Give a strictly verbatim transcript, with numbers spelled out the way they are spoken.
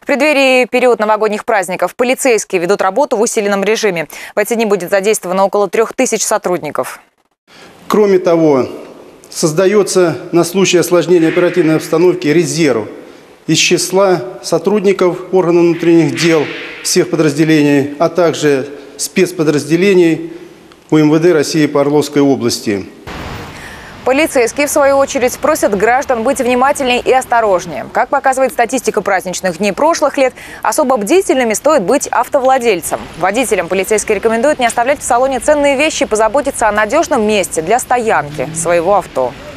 В преддверии период новогодних праздников полицейские ведут работу в усиленном режиме. В эти дни будет задействовано около трех тысяч сотрудников. Кроме того, создается на случай осложнения оперативной обстановки резерв из числа сотрудников органов внутренних дел всех подразделений, а также спецподразделений УМВД России по Орловской области. Полицейские, в свою очередь, просят граждан быть внимательнее и осторожнее. Как показывает статистика праздничных дней прошлых лет, особо бдительными стоит быть автовладельцам. Водителям полицейские рекомендуют не оставлять в салоне ценные вещи и позаботиться о надежном месте для стоянки своего авто.